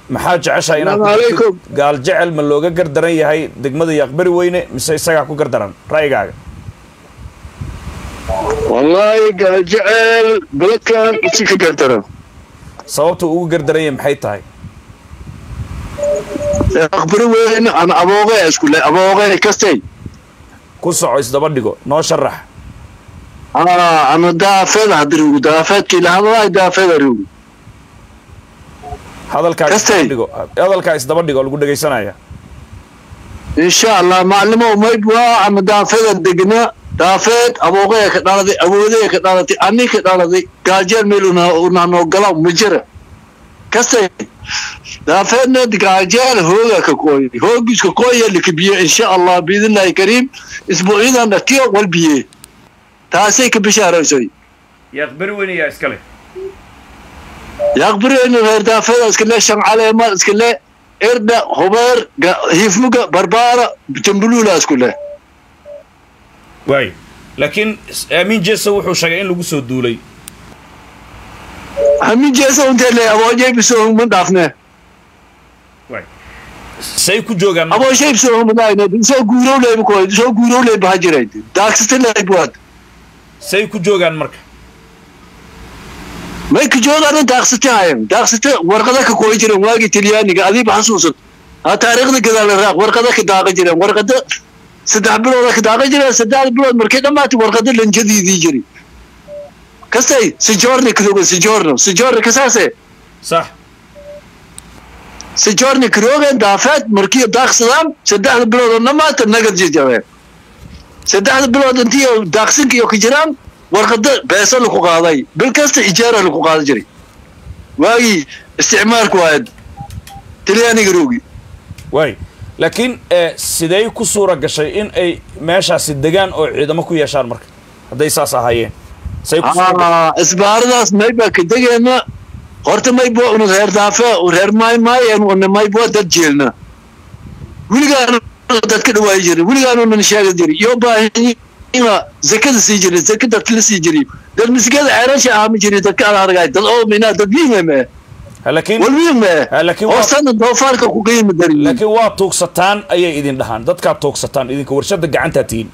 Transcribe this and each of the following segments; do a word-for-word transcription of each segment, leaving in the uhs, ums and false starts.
maxaa jeceshaa inaad gaal jecel ma looga gardaran yahay degmada Yaqbari Weyne mise isaga ku gardaran raayigaaga wallahi gaal jecel balkan isi ka gardaran sababta ugu gardaran yahay maxay tahay Yaqbari Weyne ana abooga isku le abooga kastay ku soco isdaba dhigo noo sharax ah ana daafad hadrigu daafad kii la hadlay daafad arigu hadalka isdaba hadalka isdaba dhigo lagu dhageysanaya insha Allah maclumo maybwa ama daafada degna daafad abooga ka dhaladay awoodey ka dhalatay ani ka dhaladay gaajeel meeluna una noo gala mujira kastay daafadna gaajeel hooga ka kooy hoogis ka kooy likbiye insha Allah biidnaa kareem isbuucidan dhatiyo walbiye taasay ka bishaaraysay Yaqbari Weyne yaa iskale Yaqbari Weyne reer daafada iskale shan caleema iskale erda hubar hifmuga barbara jambulula iskale way laakiin Amin Jeeso wuxuu sheegay in lagu soo duulay Amin Jeeso inta le awoojay bisoo ma dhaafne way say ku joogaan awoojay bisoo ma dhaafne soo guurow leeb ko soo guurow leeb hajiray daaksata leeb wad say ku joogaan marka may ku joogaan daaksata ayam daaksata warqada ka kooy jiray waagi Talyaaniga adiib xasuusad ha taariikhda gadaal raaq warqada ka daaqa jiray warqada saddex bilood ka daaqa jiray saddex bilood markay dhamaatay warqada lanjadiidii jiray kastay si joorni kruga si joorno si joorni kasaase صح سجورني كروغن دافات مركيه داخسلام سدح بلود نمات نقد جيجابين سدح بلود انتي داخسن كيو كجرام ورقد بيسا لكو قاضي بالكاست إجارة لكو قاضي جري واي استعمار كواد تلياني قروغي واي لكن اه سيداي كسورة قشي إن أي ماشا سيدقان أو عيدما كو يشار مرك هذا يساسا هايين سيكو سورة آه اسبار داس مايبا كدقينا horta may boo unu reer daafa oo reer maay maayeen oo may boo dad jeelna wiligaan dadka dhawaay jiray wiligaan oo nan sheegay jiray iyo baahan ina zakada sii jiray zakada kala sii jiray dad miskada ceerasha aami jiray dadka aan argay dad oo mina dad yiime laakiin walwiime laakiin oo sanad doofaarka ku qiimo darin laakiin waa tuugsataan ayay idin dhahaan dadka tuugsataan idinka warshada gacanta tiin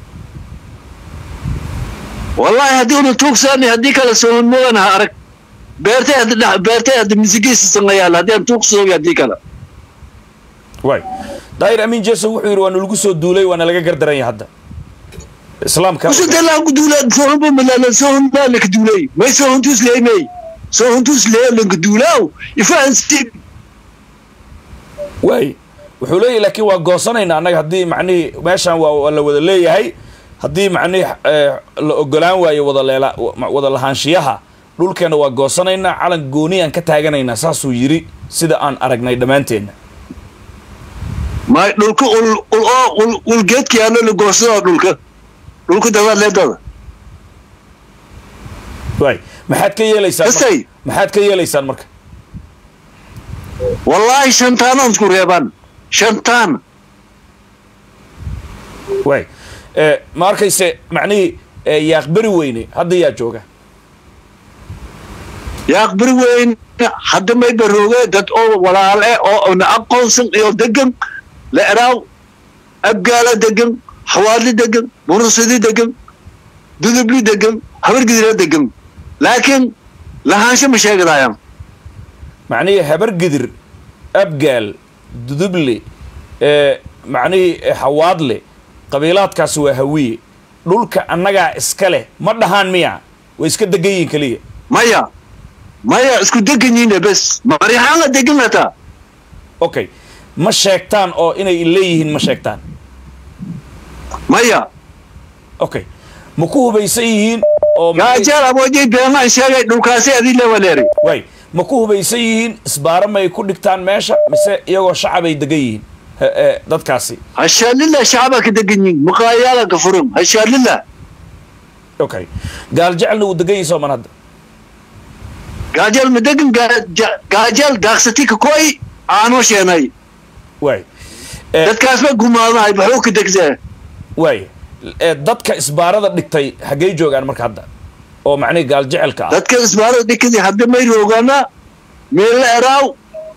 wallahi hadii uu tuugsan hadii kala soo moodana arag beertay hadda beertay hadda misigiisa sanayaan hadii tuugso hadii kala way daayir Amin Jeeso wuxuu yiri waan lagu soo duulay waan laga gardaran yahay hadda islaamka wuxuu dala ku duulay sooba malala sooba la ka duulay may soo huntus leeymay soo huntus leey la ka duulaw ifaansi way wuxuu leeyahay laakiin waa goosanayna anaga hadii macni meeshan waa la wada leeyahay hadii macni la ogolaan waayo wada leela wada lahaanshiyaha dhulkeena waa goosanayna calan gooni aan ka taaganayna saasuu yiri sida aan aragnay dhamaanteena ma dhulka ul ul ul geedkii aan la goosado dhulka dhulka dawad leedada way maxaad ka yeelaysaan maxaad ka yeelaysaan marka wallahi shantaan aan isku reeban shantaan way ee ma arkayse macni Yaqbari Weyne hadda yaa jooga Yaqbari Weyne hadda may barooge dad oo walaal ah oo una aqoonsan iyo degan la iraaw abgaala degan xawaali degan murusidi degan dudubli degan habargidira degan laakiin lahaansho ma sheegayaan macni habargidir abgaal dudubli ee macni xawaadle qabiilaadkaas waa hawiye dhulka annaga iska leh ma dhahaan miya way iska degayiin kaliya maya maya isku deganyiin bas mariixana deganata okay ma sheegtaan oo inay leeyihiin ma sheegtaan maya okay ma ku hubaysan yihiin oo gaajal aboojay beema sheegay dhulkaasi adii la waleeray way ma ku hubaysan yihiin isbaara may ku dhigtaan meesha mise iyagoo shacab ay degan yihiin dadkaasi hashalilla shacabka deganyiin maqaayala ka furum hashalilla okay gaal jecelna uu degan yahay man hadda gaajal ma degan gaajal daaqsati ka koy aanu sheenay way dadkaas ma gumaaday baxuu ka degtay way dadka isbaarada dhigtay xagee joogaan marka hadda oo macni gaal jecelka dadka isbaarada dhigtay hadda may roogana meel eraaw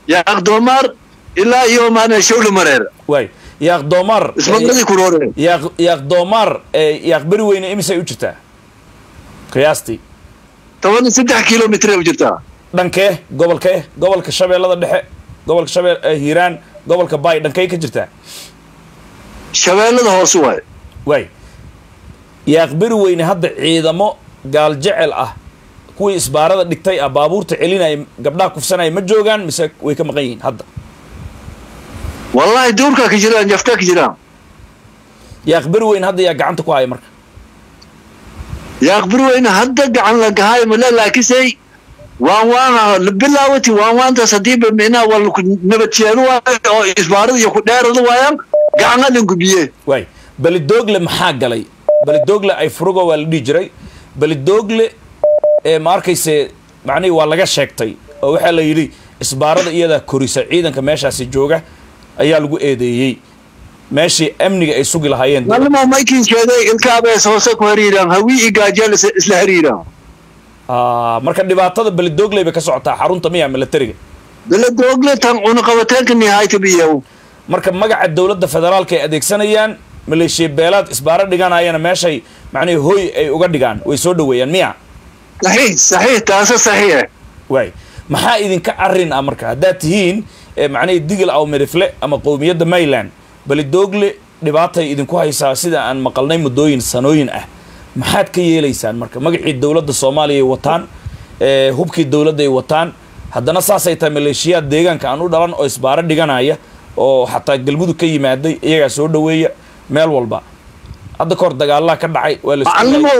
yaaq doomaar ilaa iyo maana shawle mareer waay yaaq doomaar ismaqladii ku rooreen yaaq yaaq doomaar yaaq beri weyne imisay u jirtaa qiyaastii toban iyo saddex kilomitir u jirtaa dhankee gobolkee gobolka shabeellada dhexe gobolka shabeel hiiraan gobolka baay dhankay ka jirtaa shabeellada hoose waay waay yaaq beri weyne hadda ciidamo gaal jecel ah kuwii isbaarada dhigtay ah baabuurta celinaya gabdhaha kufsanaya ma joogaan mise way ka maqan yihiin hadda wallahi duurkaa ka jiraan jaftaa ka jiraan yaaq beri weyne hadda yaa gacanta ku haya marka yaaq beri weyne hadda gacan la gahayo male laakinsey waan waana bilaawati waan waantaas hadiiba micnaha waa laku nabadjeelo waayo oo isbaarada iyo ku dheerada waayaan gacan alinku biye waay belidoogle maxaa galay belidoogle ay furugo waa la dhihi jiray belidoogle ee ma arkayse macnihii waa laga sheegtay oo waxaa la yidhi isbaarada iyadaa korisa ciidanka meeshaasi jooga ayaa lagu eedeeyey meeshii amniga ay sugi lahaayeen malama maykin sheegay ilkaabees hoose ku hariiraan hawii i gaajeel isla hariiraan marka dhibaatada belidoogle bay ka socotaa xarunta miya milatariga belidoogle tan cunaqabateenka nihaayta biyow marka magaca dowladda federaalka ay adeegsanayaan maleeshiya beelaad isbaaro dhiganayana meeshay macnihii hooy ay uga dhigaan way soo dhaweeyaan miya saxiix saxiix taasa saxiix waay maxaa idinka arrin ah marka haddaad tihiin macnihii digil aw mirifle ama qowmiyadda mayland belidoogle dhibaatay idinku haysaa sida aan maqalnay muddooyin sanooyin ah maxaad ka yeelaysaan marka magacii dowladda soomaaliya ay wataan hubkii dowladda ay wataan haddana saasay tahay maleeshiyaad deegaanka aan u dhalan oo isbaaro dhiganaya oo xataa galmudug ka yimaaday iyagaa soo dhaweeya meel walba hadda kahor dagaalaha ka dhacay waa la macallimow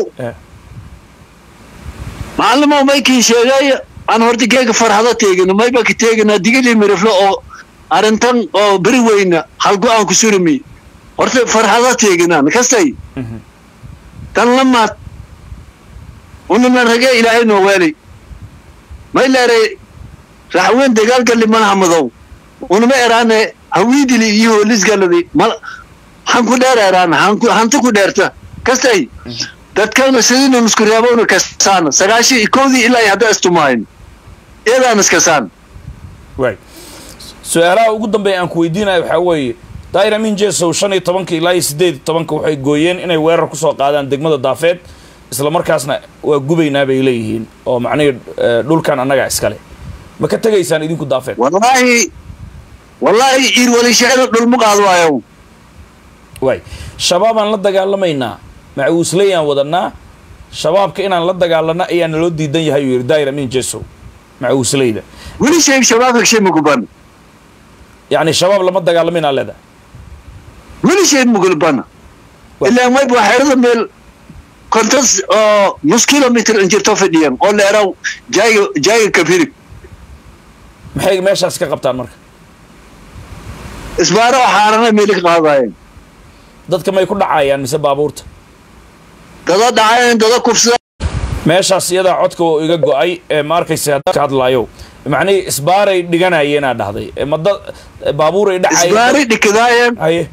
macallimow maykii sheegay aan horta geega farxado teegino mayba ka teeginaa digilii mirifle oo arrintan oo beri weyna hal go-aan ku surimi horta farxado teeginaan kastay tan lamaad unana ragee ilaahay noo weelay may leeray raxweyn dagaalgalli manaha madow unama eraane hawiidili iyo hoolisgaladi mal han ku dheer eraan hanku hanti ku dheerta kastay dadkana sidina isku reebowna kasaan sagaashi koodii ilaa hadda istumaayn eedaan iskasaan waay su-aalaha ugu dambeeya aan ku weydiinayo waxaa weeye daayir amiin jeesow shan iyo tobanka ilaa iyo siddeed iyo tobanka waxay gooyeen inay weerar kusoo qaadaan degmada daafeed isla markaasna waa gubaynaa bay leeyihiin oo macnihii dhulkan annagaa iskale ma ka tegaysaan idinku daafeed wallaahi wallaahi ir wali shicir dhulma qaad waayo waay shabaabaan la dagaalamaynaa macuusleyaan wadanaa shabaabka inaan la dagaalana ayaa naloo diidan yahay uu yidhi daayir amiin jeesow macuusleyda weli shay shabaabka shay maguban yacni shabaab lama dagaalaminaa leeda weli shay mugulbana ilaa mayb waa xeerada meel kontas oo nus kilomitr injirto fadhiyan oo leeraw jaaga jaaga kafirig maxay meeshaas ka qabtaan marka isbaaro xaarana meeli ka qaadayeen dadka may ku dhacayaan mise baabuurta dada dhacayeen dada kufsada meeshaas iyadaa codka oo iga go-ay ee ma arkaysa hadda ka hadlaayo macnihii isbaaray dhiganayeenaa dhahday mada baabuuray dhacayeen isbaari dhikadaayeen haye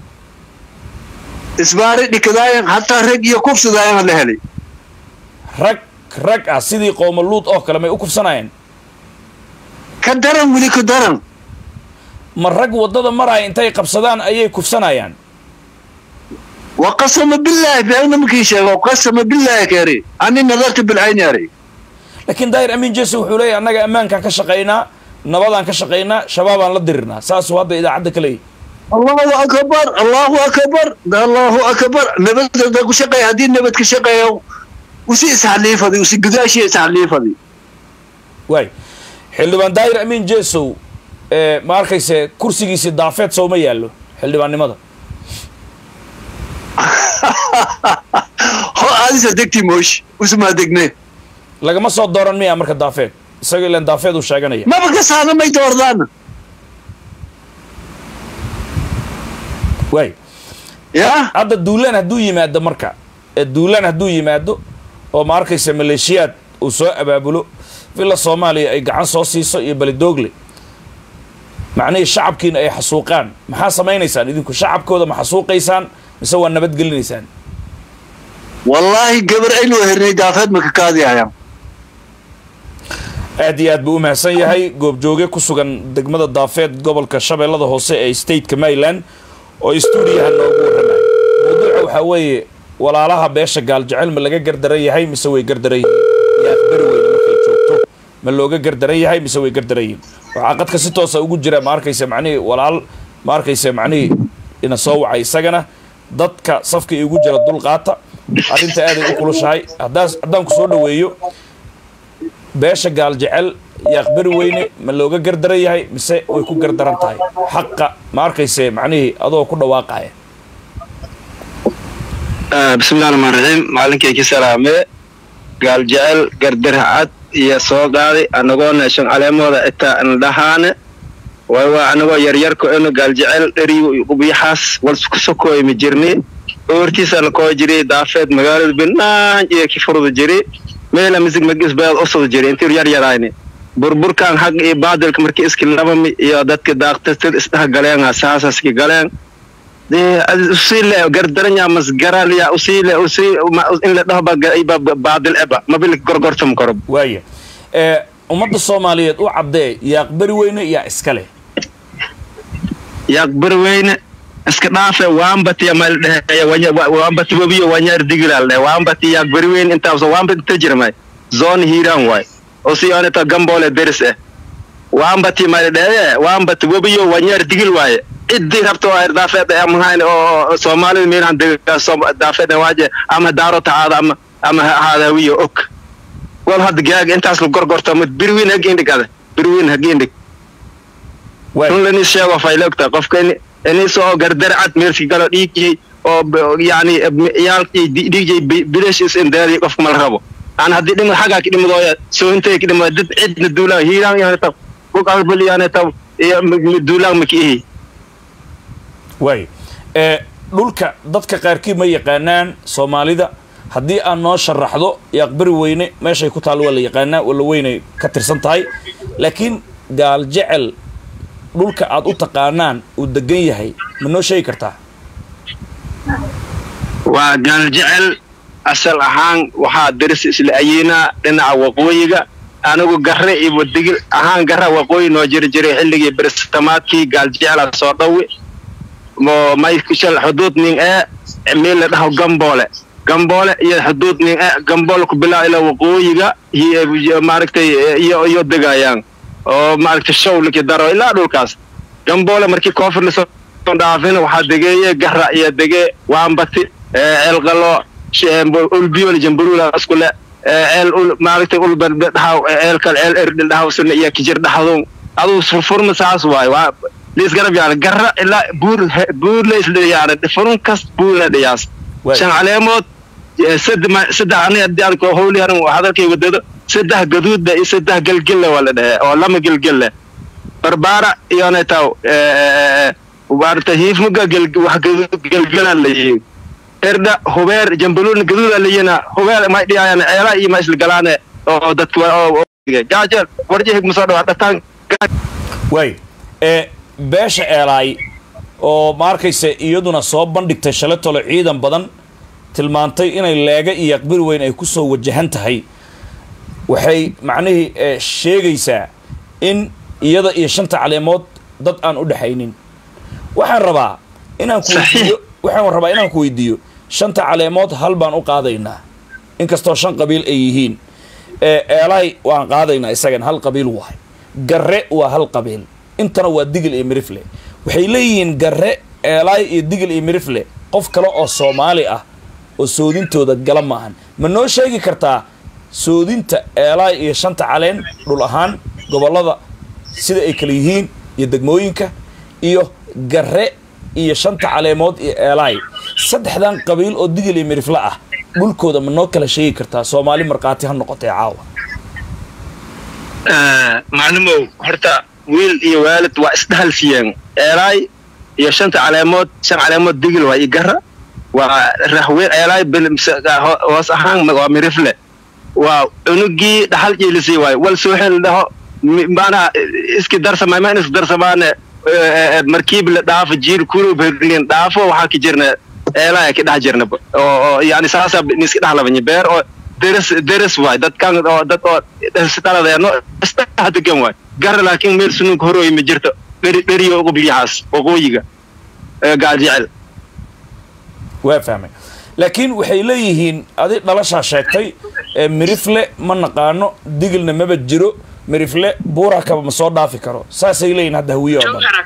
isbaari dhikadaayeen hataa rag iyo kufsadaayan la helay rag rag ah sidii qooma luud oo kale may u kufsanayeen ka daran weli ka daran ma rag waddada maraya intay qabsadaan ayay kufsanayaan وقسم بالله بأنا مكيشة وقسم بالله كاري أني نظرت بالعين يا ري لكن داير أمين جيسو وحولي أنك أمان كان كشقينا نبضان كشقينا شبابان لدرنا ساسو هذا إذا عندك لي الله أكبر الله أكبر ده الله أكبر نبت ده كشقي هذه نبت كشقي وسي إسحلي فدي وسي قداشي إسحلي فدي واي حلوان داير أمين جيسو إيه ما أركيس كرسي جيسي ضعفات سو ما يالو حلوان نمضى هو هذه صدقتي مش واسمها دقني lagama soo dooran miya marka daafeed isaga ilaan daafeed uu sheeganaya ma baka saana may doordaan way ya hadda duulaan hadduu yimaado marka duulaan hadduu yimaado oo ma arkaysa maleeshiyaad uu soo abaabulo villa soomaaliya ay gacan soo siiso iyo balidoogle macnihii shacabkiina ay xasuuqaan maxaa samaynaysaan idinku shacabkooda ma xasuuqaysaan mise waa nabadgelinaysaan wallaahi gabar aynu hernay daafeed maka kaadiyayaan aad iyo aad buu u mahadsan yahay goobjooge ku sugan degmada daafeed gobolka shabeellada hoose ee stateka Maryland oo stuudiyaha noogu waramay mawduuca waxa weeye walaalaha beesha gaaljecel ma laga gardaran yahay mise way gardaran yihiin yaa bari weyn markay joogto ma looga gardaran yahay mise way gardaran yihiin waxa qadka si toos ah ugu jira ma arkaysa macnii walaal ma arkaysa macnii ina soo wacay isagana dadka safka ugu jira dul qaata arinta aad ay u kulushahay hadaas hadaan ku soo dhaweeyo beesha gaaljecel yaa bari weyne ma looga gardaran yahay mise way ku gardaran tahay xaqa ma arkaysa macnii adoo ku dhawaaqaya بسم الله الرحمن الرحيم معلنك يا سلامة قال جعل قدرها عد يا صوغادي أنا قلنا شن على موضة إتا أن دهانة وهو أنا قل يريركو إنه قال جعل ريو وبيحاس والسكسكو يمجرني ورتيس أنا كو جري دافد مقالد بنان إيه كيف فرض جري ميلا مزيق مجلس بيض أصل جري انتو ريار يرايني بربور كان حق إيه بعد الكمركي إسكي لابمي يا دادك داقتستر إستها قليان أساسا سكي قليان دي أصيل قردرنيا مسجرة ليا أصيل أصيل إن لا ده بعد الأبا ما بيلك قرقرتهم قرب. ويا أمد الصومالية وعبدي يقبر وين يا إسكاله. يقبر وين إسكنافة وام بتي مال وام بتي ببي وانير دجلال وام بتي يقبر وين أنت وام بتي تجرمه زون هيران واي أصيل أنا تجمبول درسه وام بتي مال ده وام بتي ببي وانير دجل واي إدي ربطوا دافد أم هاي صومالي مين عند دافد واجه أما دارو تعال أما أما هذا ويا أوك والهاد جاج أنت أصل قرقرت مت بروين هجينك هذا بروين هجينك كل نشيء وفايلك تقف كني إني سو قدر عد ميرسي قالوا إيكي أو يعني يالكي دي دي جي بليش إن داري قف ملهبو أنا هدي لي حاجة كده مضايا سو أنت كده ما دت عد الدولار هيران يعني طب وقال بلي يعني طب الدولار مكيه way ee dhulka dadka qaarkii ma yaqaanaan Soomaalida hadii aan noo sharaxdo yaqbari weyne meeshay ku taal wala yaqaanaa wala weynay ka tirsan tahay laakiin gaal jecel dhulka aad u taqaanaan uu degan yahay ma noo sheegi kartaa waa gaal jecel asal ahaan waxa daris isla ayina dhinaca waqooyiga anagu garre iyo wadigil ahaan garra waqooyi noo jiri jiray xilligii baristamaadkii gaal jecel soo dhawi ما ما يكشل حدود من إيه ميل ده جنبوله جنبوله هي حدود من إيه جنبوله كبلا إلى وقوية هي معركة هي هي دقايان أو معركة الشغل كدارو إلا دولكاس جنبوله مركي كوفر نسون دافين واحد دقيقة جهرة هي دقيقة وعم بتي الغلو شيء البيول جنبرولا أسكولا ال معركة ال بدها ال كال ال إرد ده وسن هي كجر ده هذون هذا صفر مساس واي ليس قرب يعني قرر إلا بور بور ليس يعني فرون كاس بور هذياس شان عليه موت سد ما سد عني أدي أنكو هولي هرم وهذا كي ودده سده جدود ده سده جلجلة ولا ده ولا ما جلجلة بربارة يعني تاو وبعد تهيف مجا جل واحد جلجلة اللي إردا هوبر جنبلون جدود اللي هنا هوبر ما يدي يعني عيال ما يسل جلانة أو دتوا أو جاجر ورجيه مساعدة هذا تان واي beesha eelay oo markayse iyaduna soo bandhigtay shalatolo ciidan badan tilmaantay inay leega iyo aqbir weyn ay ku soo wajahan tahay waxay macnaheedu sheegaysaa in iyada iyo shanta caleemood dad aan u dhaxaynin waxaan rabaa inaan ku weydiiyo waxaan rabaa inaan ku weydiiyo shanta caleemood hal baan u qaadaynaa inkastoo shan qabiil ay yihiin ee eelay waan qaadaynaa isagan hal qabiil waay garre waa hal qabiil intana waa digil iyo mirifle waxay leeyihiin garre eelay iyo digil iyo mirifle qof kale oo Soomaali ah oo soodintooda gala maahan ma noo sheegi kartaa soodinta eelay iyo shanta caleen dhul ahaan gobolada sida ay kala yihiin iyo degmooyinka iyo garre iyo shanta caleemood iyo eelay saddexdan qabiil oo digil iyo mirifle ah dhulkooda ma noo kala sheegi kartaa Soomaali marqaati ha noqotay caawa ee maclumo horta wiil iyo waalid waa isdhal fiyan eelay iyo shanta caleemood shan caleemood digil waa igarra waa rahween eelay bil hoos ahaan waa mirifle waa unugi dhaxal jeelisi waay wal soo xil dhaho maana iski darsamay ma is darsamaan markiib la dhaaf jiir kulu berlin dhaafo waxa ka jirna eelay ka dhax jirna oo yani saasa iska dhaxlaban beer oo deris deris waay dadkan oo dad oo isdaladeeno istaha degan waay gar laakiin meel sunug horooy ma jirto dheri dheriyo ugu biyahaas waqooyiga ee gaal jecel waa fahmay laakiin waxay leeyihiin adi dhalashaa sheegtay mirifle ma naqaano digilna maba jiro mirifle buura kaba ma soo dhaafi karo saasay leeyihiin hadda hawiye oo dhan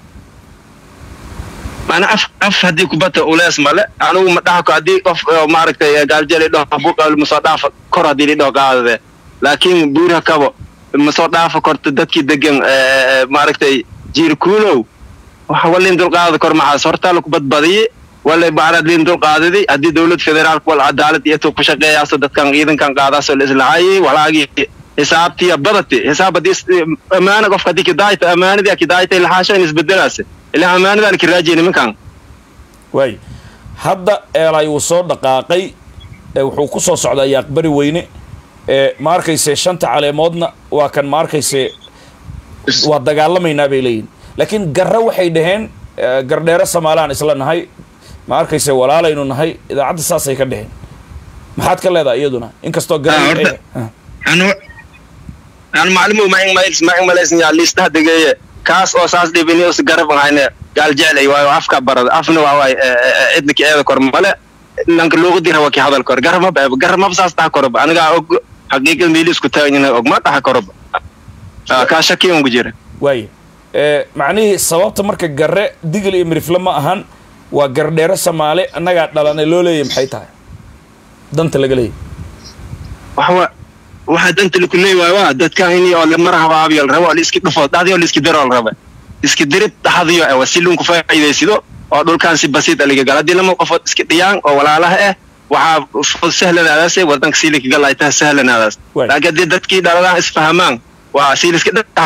أنا أف أف هدي كبته أولاس ماله أنا وما دعك هدي أف ما عرفت قال جالي ده بوك المصادف كره هدي ده قاعد لكن بورها كبا المصادف كرت دتك دقن ما عرفت جير كولو وحولين دول قاعد كر مع صورته لك بد بدي ولا بعد لين دول قاعد دي هدي دولة فدرال والعدالة يتوقف شقة أصلا كان إذا كان قاعد أصل الإسلامي ولا أجي حسابتي بدتي حساب دي أمانة قف هدي كدايت أمانة دي كدايت الحاشة نسبة دراسة إلا أمانة ذلك الراجل من كان واي هذا إيراي وصول دقاقي وحوكسو سعودة يقبري ويني ماركيسي شنت على مودنا وكان ماركيسي ودقال لما ينابيلين لكن قرروا حيدهين قردير السمالان إسلا نهاي ماركيسي ولا لينو نهاي إذا عد الساسي كدهين ما حد كلا إذا إيدونا إنك استوى قرروا أنا أنا أنا معلومة ما إنك ما يلس ما إنك ما يلس يعني استهدقية كاس أو ساس دي بنيوس قرب عينه قال جعلي واي وافك برد افنو واي ادك ايدا كرمله لانك لوغ دي هو كي هذا الكور قرب ما قرب ما بساس تا كرب انا قا حقيقه ميليس كتاغنا اوغ ما تا كرب ka shakiyan ugu jira way ee macnaheedu sababta marka garre digil iyo mirifle ma ahan waa gardheero Soomaali anaga dhalanay loo leeyahay maxay tahay danta laga leeyahay waxa waxa danta lagu leeyahay waa dadka inii oo marhaba abiyo rabo iski dhufo dadii oo iski diro rabo iski dirid taxadiyo ee wasiilun ku faa'iideysido oo dhulkaan si basiid aliga galadii lama qof iski dhiyaan oo walaalaha ah waxa sahlanadaas wadanka siilka galayta sahlanadaas laakiin dadkii dhaladaan isfahamaan waa siilka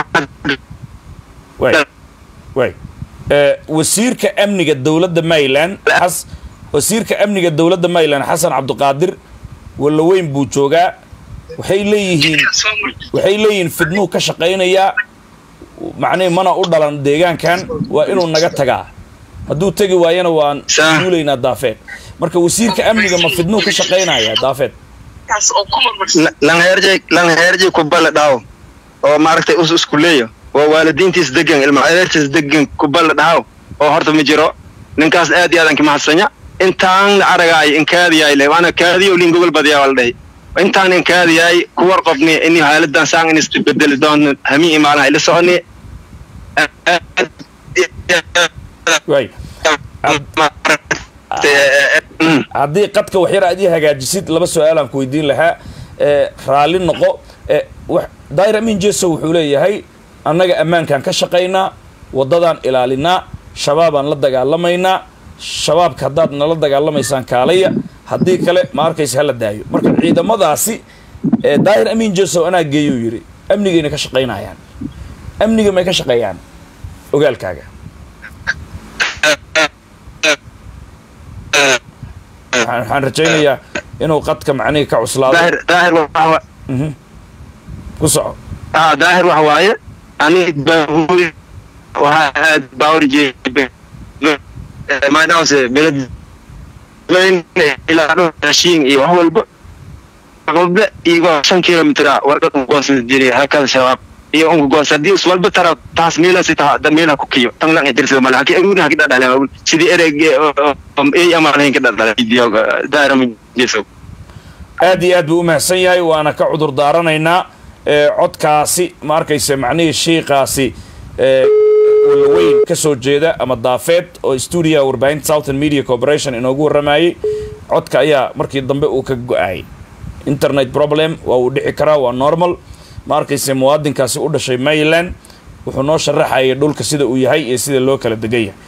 way way ee wasiirka amniga dawladda Maryland has wasiirka amniga dawladda Maryland Xasan Cabdiqaadir wala weyn buu joogaa waxay leeyihiin waxay leeyihiin fidnuu ka shaqeynaya macnay mana u dhalan deegaankan waa inuu naga tagaa hadduu tagi waayana waan duuleynaa daafeed marka wasiirka amniga ma fidnuu ka shaqeynaya daafeed lan herjay lan herjay ku bal dhaaw oo maaragtay us isku leeyo oo waalidiintiis degan ilma adeertiis degan ku bal dhaaw oo horta ma jiro ninkaas aad iyo aad ka mahadsanaya intaan aragay in kaadiyay leewana kaadiyo lin gobol badiyaa walday intaan in kaadiyay ku warqabni in haaladan saan in isbedel doon hami imaana ila sooni way haddii qadka wax yar aad ii hagaajisid laba su'aal aan ku weydiin lahaa ee raali noqo ee wax daayir amin jeeso wuxuu leeyahay annaga ammaankan ka shaqeynaa wadadan ilaalinaa shabaabaan la dagaalamaynaa shabaabka haddaad nala dagaalamaysaan kaalaya haddii kale ma arkaysa hala daayo marka ciidamadaasi ee daayir amin jeeso anaa geeyuu yiri amnigeena ka shaqeynayaan amniga ma ka shaqeeyaan ogaalkaaga waxaan rajaynayaa inuu qadka macnihi ka cuslaado daahir daahir waxa mhm ku soco ah daahir waxa waaye ani baabuur waxa baabuur jeebe ma dhaawse belad leen ila raashin iyo wax walba qabla igo shan kilomitir warqad goos diray halka shabaab iyo ugu goos hadii walba tara taas meela sita dameela ku kiyo tan la dirso malaha ki aruuna ka dhadhalay sidii ereg ay amaanayn ka dhadhalay video daaram jeeso aad iyo aad buu u mahadsan yahay waana ka cudur daaranaynaa ee codkaasi ma arkaysa macnaheedu sheeqaasi ee weyn ka soo jeeda ama daafeed oo studio warbaahinta Southern Media Corporation inoogu waramayay codka ayaa markii dambe uu ka go'ay internet problem waa uu dhici karaa waa normal ma arkaysa muwaadinkaasi u dhashay Maryland wuxuu noo sharaxay dhulka sida uu yahay iyo sida loo kala degay